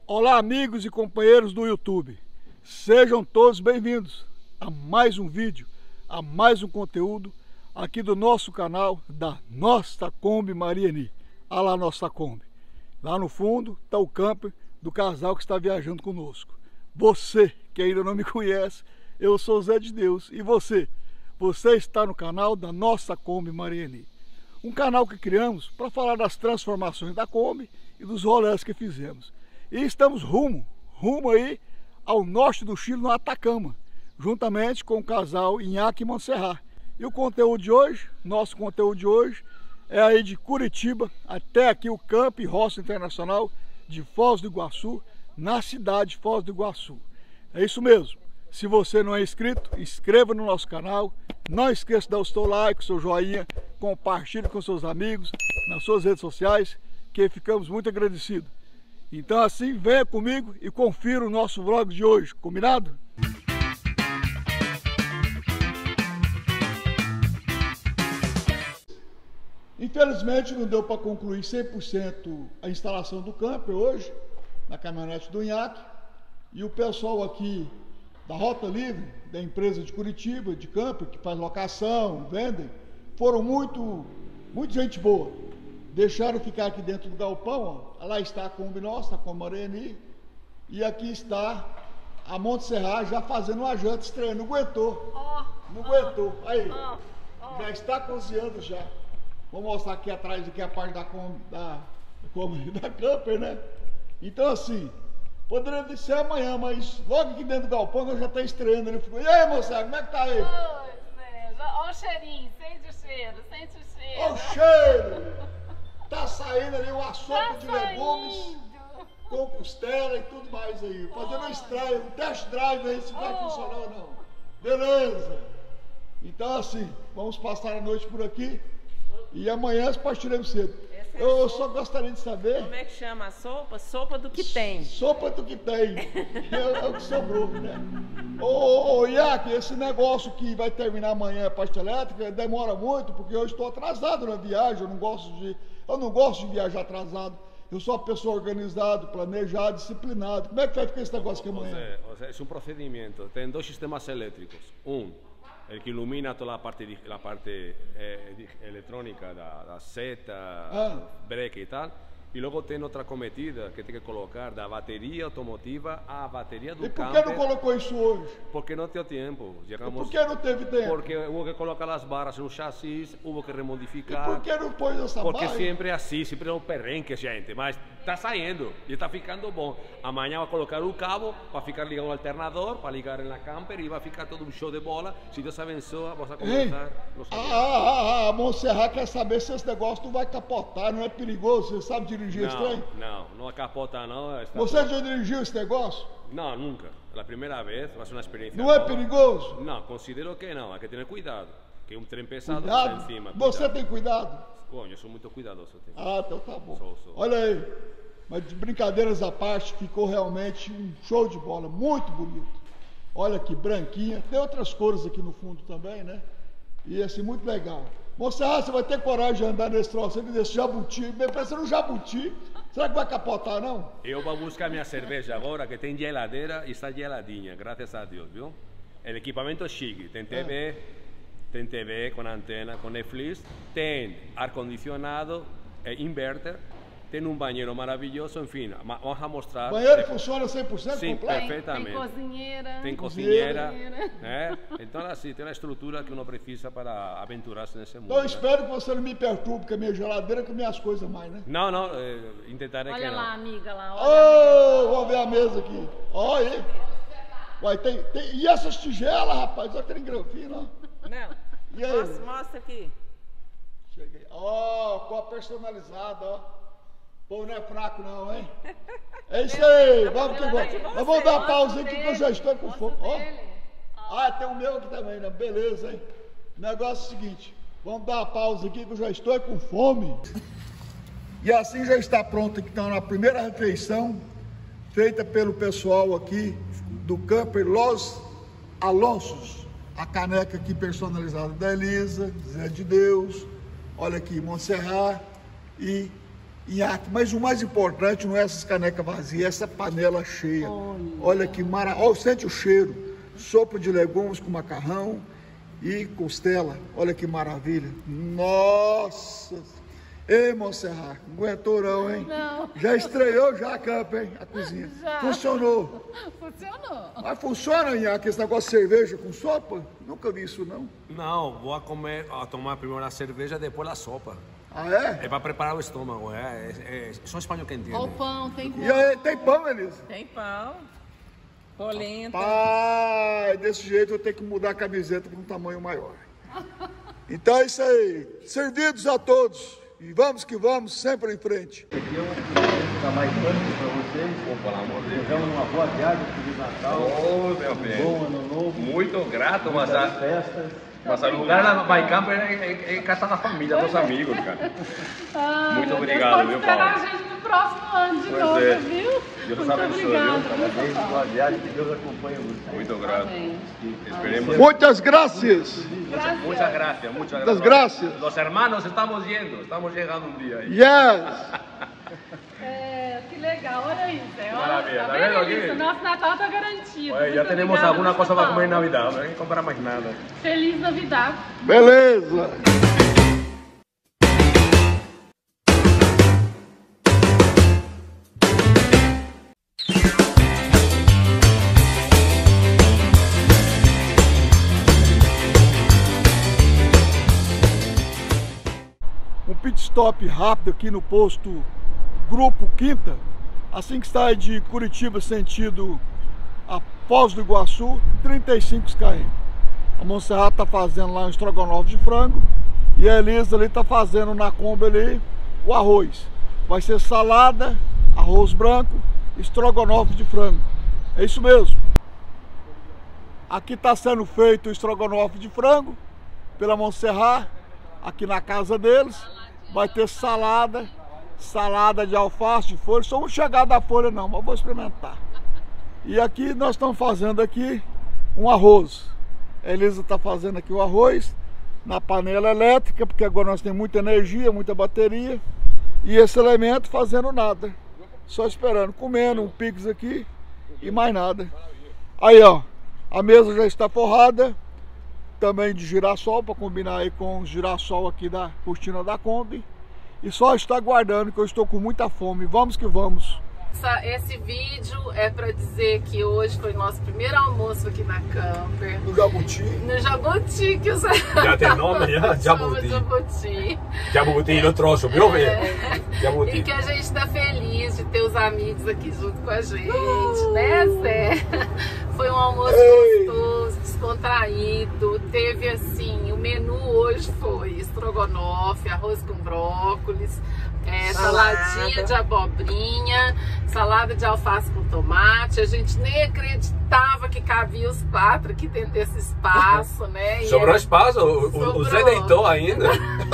Olá, amigos e companheiros do YouTube, sejam todos bem-vindos a mais um vídeo, a mais um conteúdo aqui do nosso canal da Nossa Kombi Mariani. Olha lá a Nossa Kombi, lá no fundo está o camper do casal que está viajando conosco. Você que ainda não me conhece, eu sou o Zé de Deus, e você está no canal da Nossa Kombi Mariani. Um canal que criamos para falar das transformações da Kombi e dos rolês que fizemos. E estamos rumo aí ao norte do Chile, no Atacama, juntamente com o casal Inhaque e Montserrat. E o conteúdo de hoje, nosso conteúdo de hoje, é aí de Curitiba até aqui o Camp Roça Internacional de Foz do Iguaçu, na cidade de Foz do Iguaçu. É isso mesmo. Se você não é inscrito, inscreva no nosso canal. Não esqueça de dar o seu like, o seu joinha, compartilhe com seus amigos nas suas redes sociais, que ficamos muito agradecidos. Então assim, venha comigo e confira o nosso vlog de hoje, combinado? Infelizmente não deu para concluir 100% a instalação do camper hoje, na caminhonete do Inhaque. E o pessoal aqui da Rota Livre, da empresa de Curitiba, de camper, que faz locação, vendem, foram muito gente boa. Deixaram ficar aqui dentro do galpão, ó. Lá está a Kombi nossa, a Kombi Mariani, e aqui está a Montserrat já fazendo uma janta estranha, não aguentou, não aguentou, aí, já está cozinhando já. Vou mostrar aqui atrás, aqui a parte da Kombi, da camper, né? Então assim, poderia ser amanhã, mas logo aqui dentro do galpão nós já está estreando. Ele ficou, e aí, moça, como é que tá aí? Oi, Zé, olha o cheirinho, sente o cheiro, sente o cheiro. Olha o cheiro! Tá saindo ali uma sopa de legumes com costela e tudo mais aí. Fazendo estreia, um test drive aí, se vai funcionar ou não. Beleza! Então assim, vamos passar a noite por aqui e amanhã nós partiremos cedo. Eu só gostaria de saber... Como é que chama a sopa? Sopa do que tem. Sopa do que tem. É o que sobrou, né? Ô, Iaque, esse negócio que vai terminar amanhã, a parte elétrica, demora muito, porque eu estou atrasado na viagem, eu não gosto de viajar atrasado. Eu sou uma pessoa organizada, planejada, disciplinada. Como é que vai ficar esse negócio aqui amanhã? É um procedimento. Tem dois sistemas elétricos. El que ilumina toda la parte electrónica, la seta, breque y tal. Y luego tiene otra cometida que tiene que colocar da batería automotiva à bateria do camper. E por que não colocou isso hoje? Porque não deu tempo. Por que não teve tempo? Porque hubo que colocar as barras no chassis, hubo que remodificar. E por que não pôs essa barra? Porque sempre é assim, sempre é um perrengue, gente. Mas está saindo e está ficando bom. Amanhã vai colocar o cabo para ficar ligado ao alternador, para ligar na camper e vai ficar todo um show de bola. Se Deus abençoa, vamos a começar. A Montserrat quer saber se esse negócio não vai capotar, não é perigoso? Você sabe dirigir esse trem? Não capota não. Você já dirigiu esse negócio? Não, nunca. É a primeira vez, vai ser uma experiência. Não é perigoso? Não, considero que não. Há que ter cuidado. Que um trem pesado está em cima. Você tem cuidado? Bom, eu sou muito cuidadoso. Então tá bom. Sou. Olha aí, mas de brincadeiras à parte, ficou realmente um show de bola, muito bonito. Olha aqui, branquinha, tem outras cores aqui no fundo também, né? E assim, muito legal. Montserrat, você vai ter coragem de andar nesse troço aqui, desse jabuti, parecendo um jabuti. Será que vai capotar, não? Eu vou buscar minha cerveja agora, que tem geladeira e está geladinha, graças a Deus, viu? O equipamento é chique, tem TV com antena, com Netflix, tem ar-condicionado, inverter, tem um banheiro maravilhoso, enfim, vamos a mostrar. O banheiro funciona 100% Sim, completo? perfeitamente. Tem cozinheira. Tem cozinheira. Então assim, tem uma estrutura que uno precisa para aventurar-se nesse mundo. Então eu espero que você não me perturbe com a minha geladeira, com minhas coisas mais, né? Não, intentarei que não. Olha lá, amiga, lá. Vamos ver a mesa aqui. Olha aí. Uai, e essas tigelas, rapaz? Olha que tem granfino, ó. Não. E aí? Mostra aqui. Cheguei. Com a personalizada, ó. O povo não é fraco não, hein? É isso aí, vamos que vamos. Nós vamos dar uma pausa aqui que eu já estou com fome. Tem o meu aqui também, né? Beleza, hein? O negócio é o seguinte, vamos dar uma pausa aqui que eu já estou com fome. E assim já está pronto aqui, então, na primeira refeição, feita pelo pessoal aqui do camper Los Alonsos. A caneca aqui personalizada da Elisa, Zé de Deus. Olha aqui, Montserrat e nhaque. Mas o mais importante não é essas canecas vazias, é essa panela cheia. Olha que maravilha. Olha, sente o cheiro. Sopa de legumes com macarrão e costela. Olha que maravilha. Nossa! Ei, Montserrat, aguentou não, hein? Não. Já estreou já a campa, hein? A cozinha. Já. Funcionou. Funcionou. Mas funciona, nhaque, esse negócio de cerveja com sopa? Nunca vi isso, não. Não, vou tomar primeiro a cerveja, depois a sopa. Ah, é? É para preparar o estômago, só espanhol que entende. Ó o pão, tem E aí, tem pão, Elisa? Tem pão, polenta. Pai, desse jeito eu tenho que mudar a camiseta para um tamanho maior. Então é isso aí. Servidos a todos. E vamos que vamos, sempre em frente. Aqui é um ficar mais fácil para vocês. Pelo amor de Deus. Desejamos uma boa viagem, Feliz Natal. Oh, meu bem. Bom ano novo. Muito grato, mas Festas. o lugar lá no Baicamp é casa da família, dos amigos, cara. Muito obrigado, viu, Paulo? Pode esperar a gente no próximo ano de Pois novo, é. viu? Deus Muito abençoe, viu? obrigada. Parabéns, boa viagem, que Deus acompanhe vocês. Muito grato. Amém. Esperemos. Muitas graças. Muchas gracias, muchas Muchas gracias. gracias. Los hermanos estamos yendo, estamos llegando un día ahí. Yes. É, que legal, olha isso. Maravilha, Tá tá vendo vendo aqui? isso? Nosso Natal tá garantido. Oye, ya Muito tenemos obrigada, alguna cosa para Paulo. comer en Navidad, no hay que comprar más nada. Feliz Navidad. Beleza. Um pit stop rápido aqui no posto Grupo Quinta, assim que sai de Curitiba sentido a Foz do Iguaçu, 35 km. A Montserrat está fazendo lá um estrogonofe de frango e a Elisa ali está fazendo na Kombi ali o arroz. Vai ser salada, arroz branco, estrogonofe de frango. É isso mesmo. Aqui está sendo feito o estrogonofe de frango pela Montserrat, aqui na casa deles. Vai ter salada de alface, de folha. Sou um chegado da folha não, mas vou experimentar. E aqui nós estamos fazendo aqui um arroz. A Elisa está fazendo aqui o arroz na panela elétrica, porque agora nós temos muita energia, muita bateria. E esse elemento fazendo nada, só esperando, comendo um pix aqui e mais nada. Aí ó, a mesa já está forrada, também de girassol, para combinar aí com o girassol aqui da cortina da Kombi. E só está aguardando, que eu estou com muita fome. Vamos que vamos. Esse vídeo é para dizer que hoje foi nosso primeiro almoço aqui na Camper. No Jabuti. No Jabuti, que você... Já tem nome, já? Jabuti. Jabuti no troço, viu? E que a gente está feliz de ter os amigos aqui junto com a gente, né, Zé? Foi um almoço gostoso, descontraído. Teve assim, o menu hoje foi estrogonofe, arroz com brócolis, saladinha de abobrinha, salada de alface com tomate. A gente nem acreditava que cabia os 4 aqui dentro desse espaço, né? E Sobrou espaço? O Zé deitou ainda.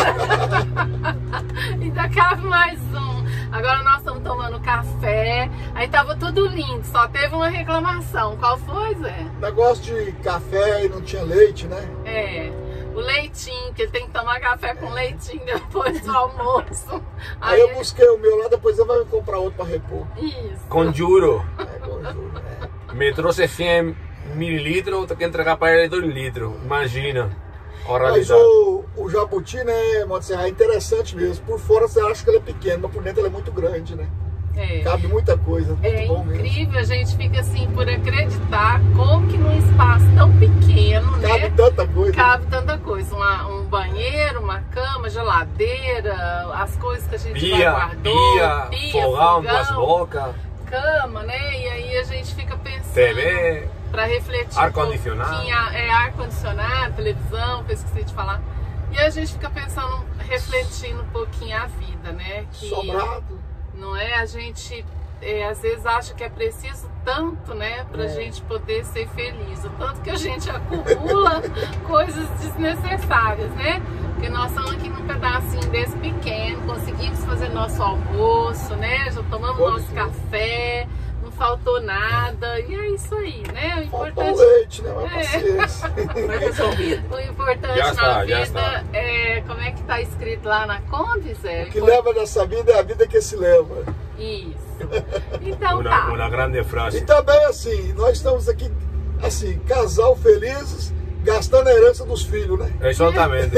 Ainda cabe mais um. Agora nós estamos tomando café. Aí tava tudo lindo, só teve uma reclamação. Qual foi, Zé? Negócio de café e não tinha leite, né? É, o leitinho, que ele tem que tomar café com leitinho depois do almoço. Aí eu busquei o meu lá, depois eu vou comprar outro para repor. Isso. Conjuro. Conjuro, Me trouxe 100 mililitros, tenho que entregar para ele 2 litros. Imagina. Mas o jabuti, né, Montserrat, é interessante mesmo. Por fora você acha que ele é pequeno, mas por dentro ele é muito grande, né? É. Cabe muita coisa, muito É bom mesmo. incrível, a gente fica assim por acreditar como que num espaço tão pequeno, Cabe né? tanta coisa. Cabe tanta coisa. Um banheiro, uma cama, geladeira, as coisas que a gente vai guardando. Pia, fogão, 2 bocas. Cama, né? E aí a gente fica pensando... TV, para refletir ar-condicionado. Ar-condicionado, televisão, que eu esqueci de falar. E a gente fica pensando, refletindo um pouquinho a vida, né? Que, sobrado. Não é? A gente às vezes acha que é preciso tanto, né? Pra gente poder ser feliz. O tanto que a gente acumula coisas desnecessárias, né? Porque nós estamos aqui num pedacinho desse pequeno, conseguimos fazer nosso almoço, né? Já tomamos nosso café. Não faltou nada. E é isso aí, né? O importante... Faltou leite, né? Mas paciência. Foi resolvido. O importante Já está, na já vida está. é... Como é que tá escrito lá na Kombi, Zé? O que leva dessa vida é a vida que se leva. Isso. Então tá. Uma grande frase. E também assim, nós estamos aqui, assim, casal felizes, gastando a herança dos filhos, né? Exatamente.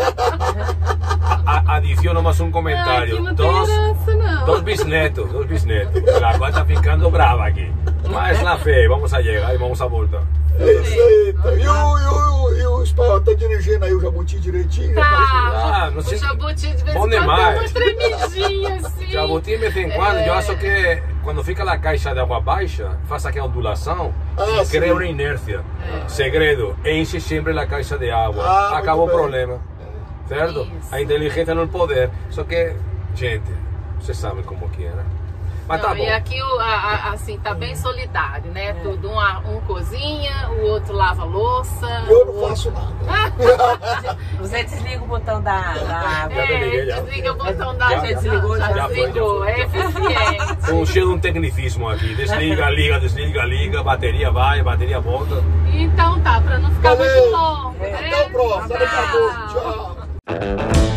Adiciono mais um comentário. Aqui não tem herança, não. Dos bisnetos. A coisa está ficando brava aqui. Mas na fé, vamos a chegar e vamos a voltar. É isso aí. Então. E o espanhol tá dirigindo aí o Jabuti direitinho? Já Ah, não O sei. Jabuti de vez em Bom quando dá demais. uma tremidinha assim. Jabuti, de vez em quando, eu acho que quando fica na caixa de água baixa, faz aquela ondulação e sim. cria uma inércia. Segredo, enche sempre a caixa de água. Ah, Acabou o muito bem. problema. Certo? Isso. A inteligência no poder. Só que, gente, vocês sabem como que é, né? Mas Não, tá bom. e aqui assim, tá bem solidário, né? Tudo, um cozinha, o outro lava a louça. Eu não faço nada. Você desliga o botão da água. desliguei, já. Desliga o botão da Já água. desligou, já desligou, foi, é eficiente. Um cheio de um tecnicismo aqui. Desliga, liga, bateria vai, bateria volta. Então tá, pra não ficar Valeu. muito longo, né? Até o próximo. Daqui a pouco. Tchau. Tchau.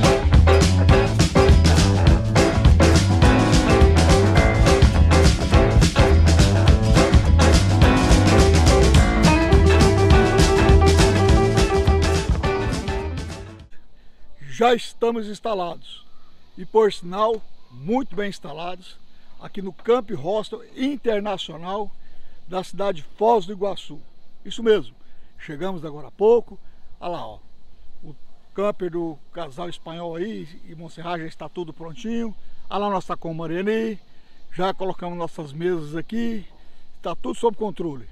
Já estamos instalados, e por sinal, muito bem instalados, aqui no Camp Hostel Internacional da cidade de Foz do Iguaçu. Isso mesmo, chegamos agora há pouco, olha lá, ó, o camper do casal espanhol aí, e Montserrat já está tudo prontinho, olha lá nossa com Mariani, já colocamos nossas mesas aqui, está tudo sob controle.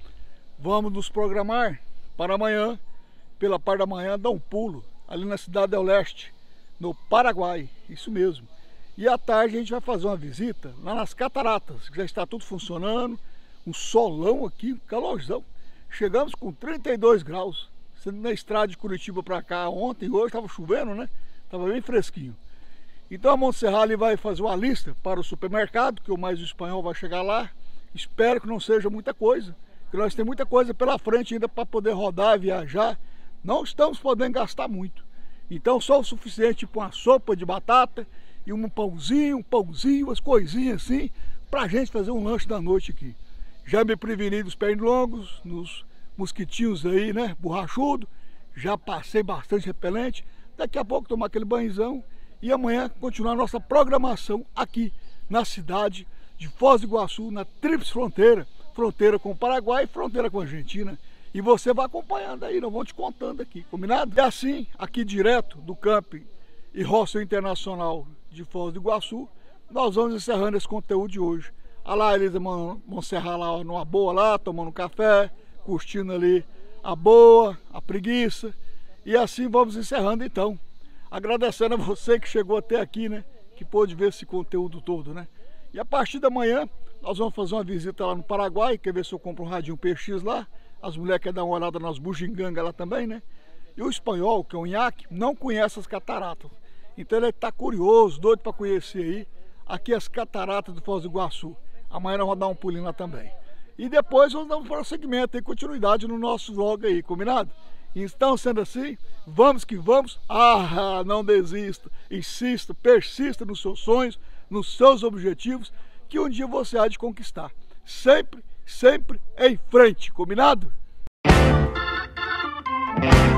Vamos nos programar para amanhã, pela parte da manhã, dar um pulo ali na Cidade del Leste, no Paraguai, isso mesmo. E à tarde a gente vai fazer uma visita lá nas cataratas, que já está tudo funcionando, um solão aqui, um calorzão. Chegamos com 32 graus, sendo na estrada de Curitiba para cá ontem e hoje estava chovendo, né? Estava bem fresquinho. Então a Montserrat ali vai fazer uma lista para o supermercado, que o Mais o Espanhol vai chegar lá. Espero que não seja muita coisa, porque nós temos muita coisa pela frente ainda para poder rodar, viajar. Não estamos podendo gastar muito. Então só o suficiente, tipo uma sopa de batata e um pãozinho, umas coisinhas assim, pra gente fazer um lanche da noite aqui. Já me preveni dos pernilongos, nos mosquitinhos aí, né, borrachudo. Já passei bastante repelente. Daqui a pouco tomar aquele banhozão e amanhã continuar a nossa programação aqui na cidade de Foz do Iguaçu, na tríplice fronteira. Fronteira com o Paraguai e fronteira com a Argentina. E você vai acompanhando aí, nós vamos te contando aqui, combinado? É assim, aqui direto do Camping e Hostel Internacional de Foz do Iguaçu, nós vamos encerrando esse conteúdo de hoje. Olha lá a Elisa Montserrat lá numa boa lá, tomando um café, curtindo ali a boa, a preguiça. E assim vamos encerrando então. Agradecendo a você que chegou até aqui, né? Que pôde ver esse conteúdo todo, né? E a partir da manhã, nós vamos fazer uma visita lá no Paraguai, quer ver se eu compro um radinho PX lá. As mulheres querem dar uma olhada nas bugigangas lá também, né? E o espanhol, que é o Inhaque, não conhece as cataratas. Então ele está curioso, doido para conhecer aí, aqui as cataratas do Foz do Iguaçu. Amanhã nós vamos dar um pulinho lá também. E depois vamos dar um prosseguimento e continuidade no nosso vlog aí, combinado? Então, sendo assim, vamos que vamos. Ah, não desista, insista, persista nos seus sonhos, nos seus objetivos, que um dia você há de conquistar. Sempre em frente, combinado?